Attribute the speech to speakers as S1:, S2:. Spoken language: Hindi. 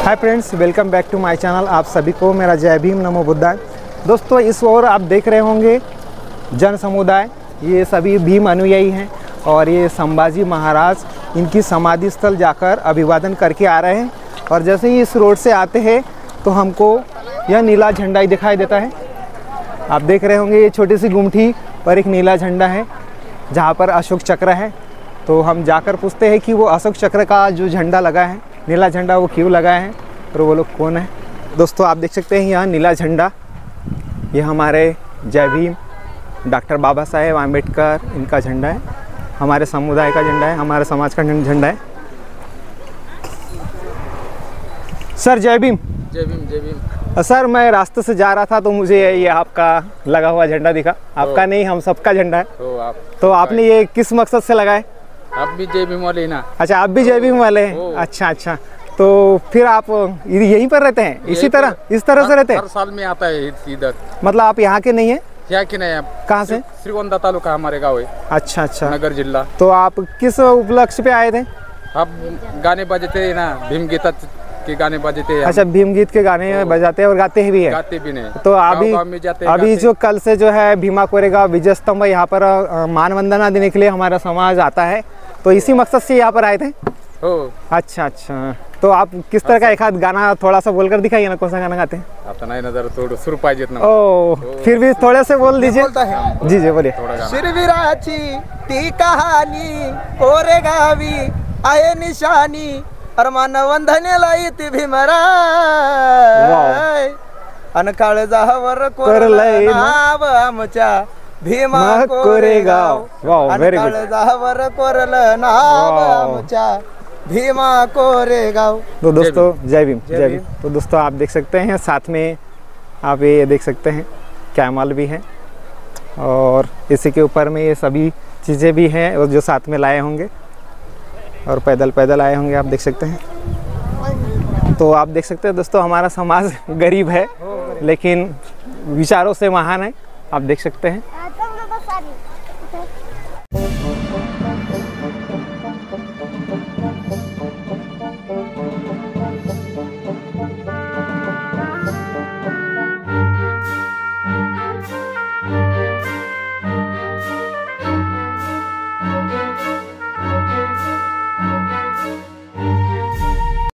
S1: Hi friends, welcome back to my channel. आप सभी को मेरा जय भीम, नमो बुद्धाय। दोस्तों, इस ओर आप देख रहे होंगे जन समुदाय, ये सभी भीम अनुयायी हैं और ये संभाजी महाराज इनकी समाधि स्थल जाकर अभिवादन करके आ रहे हैं। और जैसे ही इस रोड से आते हैं तो हमको यह नीला झंडा ही दिखाई देता है। आप देख रहे होंगे ये छोटी सी गुमठी पर एक नीला झंडा है जहाँ पर अशोक चक्र है। तो हम जाकर पूछते हैं कि वो अशोक चक्र का जो झंडा लगा है, नीला झंडा, वो क्यों लगा है और वो लोग कौन है। दोस्तों, आप देख सकते हैं यहाँ नीला झंडा, ये हमारे जय भीम डॉक्टर बाबा साहेब आम्बेडकर इनका झंडा है, हमारे समुदाय का झंडा है, हमारे समाज का झंडा है। सर जय भीम।
S2: जय भीम, जय भीम।
S1: सर, मैं रास्ते से जा रहा था तो मुझे ये आपका लगा हुआ झंडा दिखा। आपका नहीं, हम सबका झंडा है। तो आपने ये किस मकसद से लगाए?
S2: आप भी जय भीम वाले ना?
S1: अच्छा, आप भी जय भीम वाले हैं। अच्छा अच्छा, तो फिर आप यहीं पर रहते हैं? इस तरह से रहते हैं?
S2: हर साल में आता है इधर।
S1: मतलब आप यहाँ के नहीं है?
S2: यहाँ के नहीं।
S1: कहाँ से?
S2: श्रीगोंदा तालुका हमारे गाँव है।
S1: अच्छा अच्छा,
S2: नगर जिला।
S1: तो आप किस उपलक्ष्य पे आए थे?
S2: आप गाने बजते ना, भीम गीता के गाने बजते हैं।
S1: अच्छा, भीम गीत के गाने बजाते हैं और गाते भी है?
S2: गाते भी नहीं।
S1: तो अभी जो कल से जो है भीमा कोरेगांव विजय स्तंभ यहाँ पर मानवंदना देने के लिए हमारा समाज आता है, तो इसी मकसद से यहाँ पर आए थे? अच्छा अच्छा, तो आप किस तरह का एक आध गाना थोड़ा सा बोलकर दिखाइए ना, कौन सा गाना गाते हैं?
S2: आता नहीं नजर, थोड़ा सुर पाहिजे ना।
S1: फिर भी थोड़े से बोल दीजिए। जी जी, बोलिए।
S3: शूरवीराची ती कहाणी कोरेगावी आहे निशानी, अर मानवंदनेला येते भीमराय, अन काळजावर कोरलंय नाव आमच्या भीमा कोरेगाव,
S1: वेरी गुड।
S3: काळजावर कोरलं नाव आमच्या भीमा कोरेगाव।
S1: तो दोस्तों जय भीम, जय भीम। तो दोस्तों, आप देख सकते हैं साथ में आप ये देख सकते हैं कैमल भी है और इसी के ऊपर में ये सभी चीज़ें भी हैं और जो साथ में लाए होंगे और पैदल आए होंगे, आप देख सकते हैं। तो आप देख सकते हैं दोस्तों, हमारा समाज गरीब है लेकिन विचारों से महान है, आप देख सकते हैं।